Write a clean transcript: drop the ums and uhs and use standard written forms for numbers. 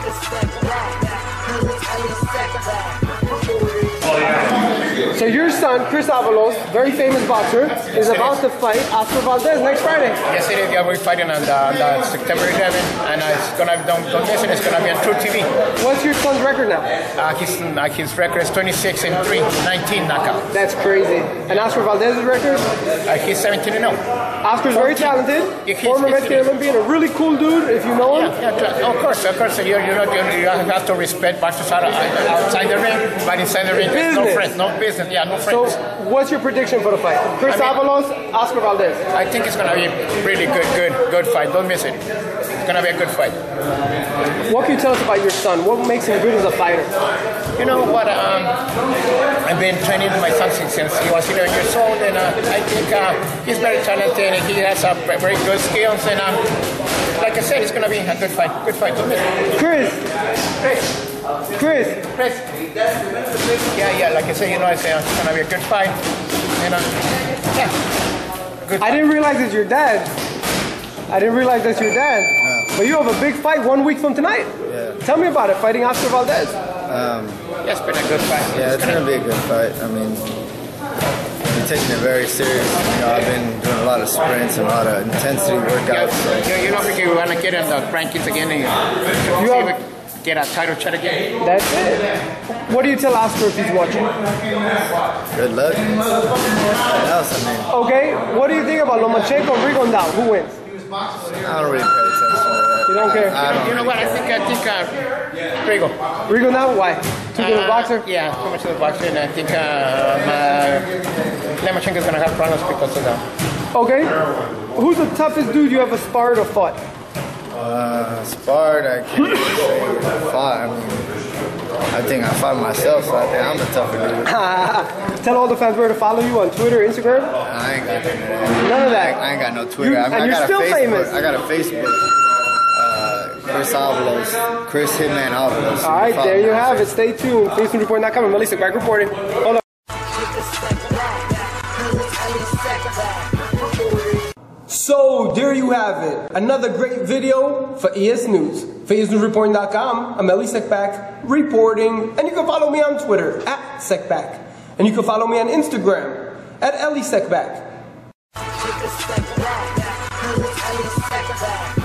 So your son, Chris Avalos, very famous boxer, is about to fight Oscar Valdez next Friday. Yes, it is. Yeah, we're fighting on September 11th, and it's gonna don't miss it. It's gonna be on True TV. What's your son's record now? His record is 26-3, 19 knockout. That's crazy. And Oscar Valdez's record? He's 17-0. Oscar's very talented. Former Mexican Olympian, a really cool dude. If you know him. Yeah, of course. You have to respect boxers outside the ring, but inside the ring, no friends, no business. Yeah, no friends. So, what's your prediction for the fight? Chris Avalos, Oscar Valdez. I think it's gonna be a really good fight. Don't miss it. It's gonna be a good fight. What can you tell us about your son? What makes him good as a fighter? You know what? I've been training my son since he was 11 years old, and I think he's very talented and he has very good skills. And like I said, it's gonna be a good fight. Good fight. Don't miss it. Chris. Yeah. Like I said, it's gonna be a good fight. Good fight. I didn't realize it's your dad. But you have a big fight 1 week from tonight. Yeah. Tell me about it, fighting Oscar Valdez. It's been a good fight. Yeah, it's gonna be a good fight. I mean, I'm taking it very serious. I've been doing a lot of sprints and a lot of intensity workouts. You don't think you want to get in the rankings again and get a title shot again? That's it. What do you tell Oscar if he's watching? Good luck. What else, Okay, what do you think about Lomachenko and Rigondeaux? Who wins? I don't really pay attention to that. You don't care? You know what? I think Rigo. Rigondeaux? Why? Too good of a boxer? Yeah, too much of a boxer, and I think Lomachenko is going to have problems because of that. Okay. Who's the toughest dude you ever sparred or fought? Sparred, I can't say fought. I think I fought myself, so I think I'm the tougher dude. Tell all the fans where to follow you on Twitter, Instagram. I ain't got that. None of that. I ain't got no Twitter. You're still famous. I got a Facebook. Chris Avalos. Chris Hitman Avalos. All right, there you have it. Stay tuned. EsNewsReport.com. I'm Melissa back reporting. Hold on. So, there you have it. Another great video for ES News. For EsNewsReport.com, I'm Eli Sekback reporting. And you can follow me on Twitter, @Sekback. And you can follow me on Instagram, @Eli Sekback.